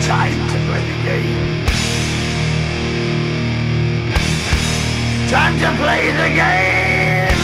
Time to play the game. Time to play the game.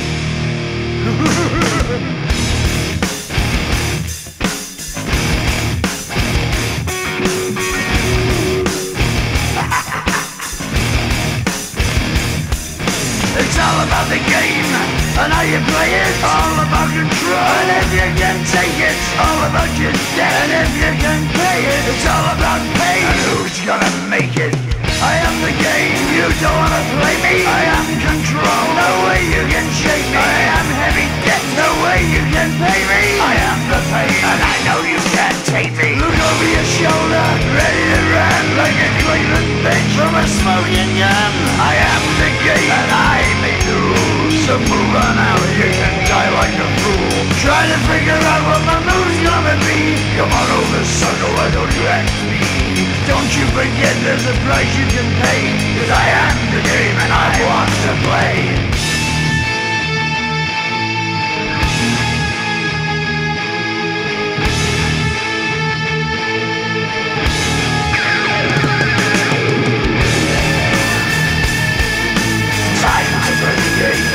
It's all about the game and how you play it. All about control, and if you can take it, all about your debt. And if you can pay it, it's all about pay. And who's gonna make it? I am the game, you don't wanna play me. I am control, no way you can shake me. I am heavy debt, no way you can pay me. I am the pain, and I know you can't take me. Look over your shoulder, ready to run like a Cleveland bitch from a smoking gun. I am the game, and I make the rules. So move on out, you can die like a fool. Trying to figure out what my move's gonna be. Come on over, sucker, why don't you ask me? Don't you forget there's a price you can pay. 'Cause I am the game and I want to play. Time to play the game.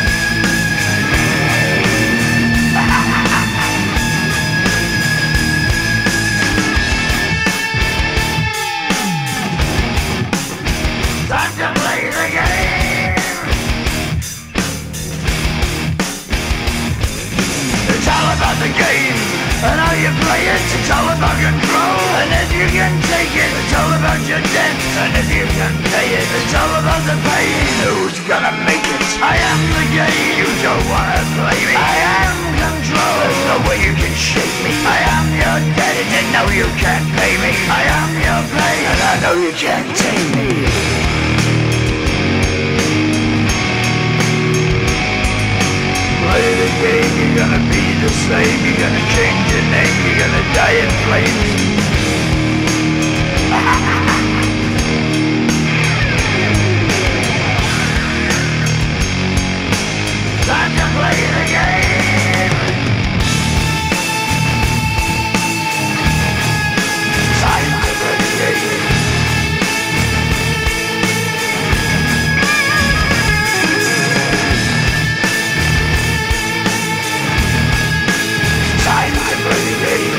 Time to play the game. It's all about the game and how you play it. It's all about control, and if you can take it, it's all about your debt. And if you can pay it, it's all about the pain. Who's gonna make it? I am the game. You don't wanna play me. I am control. There's no way you can shake me. I am your debt, and you know you can't pay me. I am your pain, and I know you can't take me. Play the game, you're gonna be the same. You're gonna change your name, you're gonna die in flames. Time to play the game. Time to play the game. Time to play the game.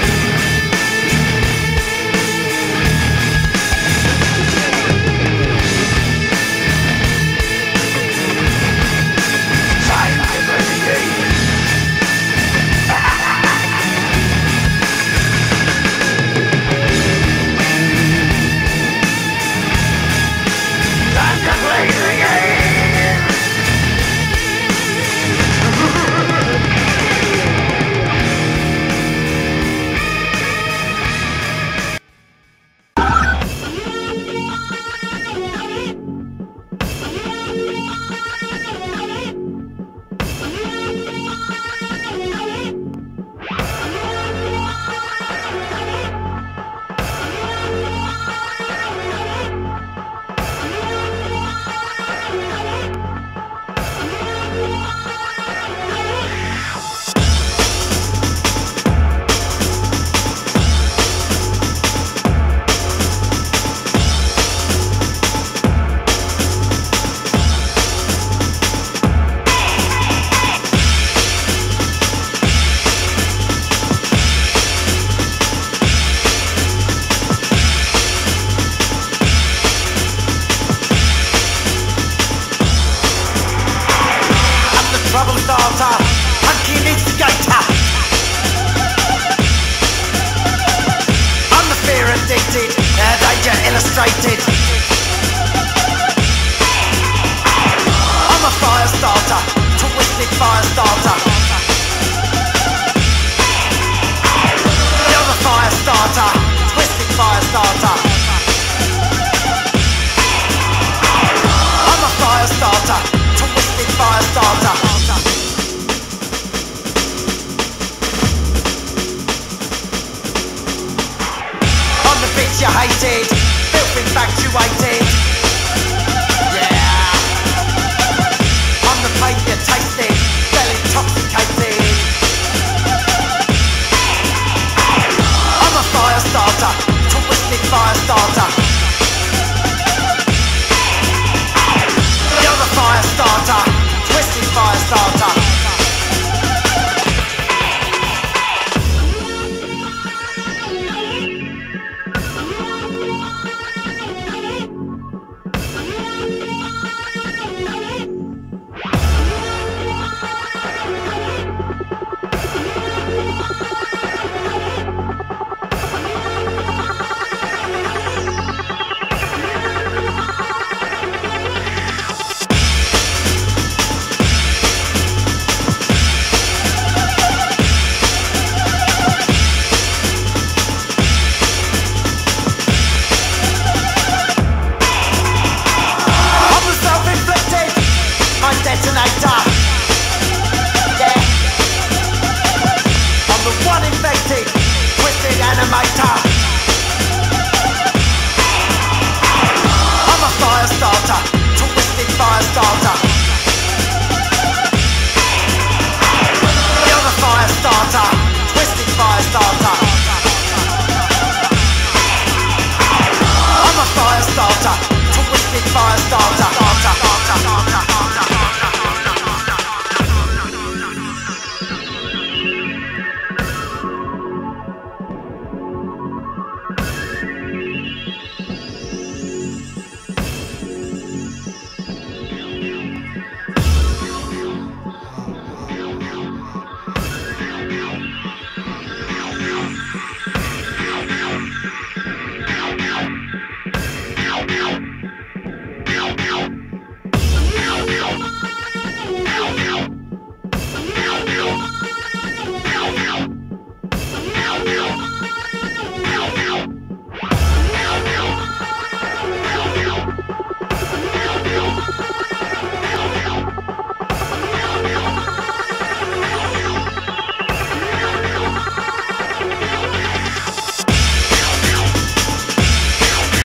Illustrated. I'm a fire starter, twisted fire starter. You're the fire starter, twisted fire starter. I'm a fire starter, twisted fire starter. On the bitch you hated, filth infatuated.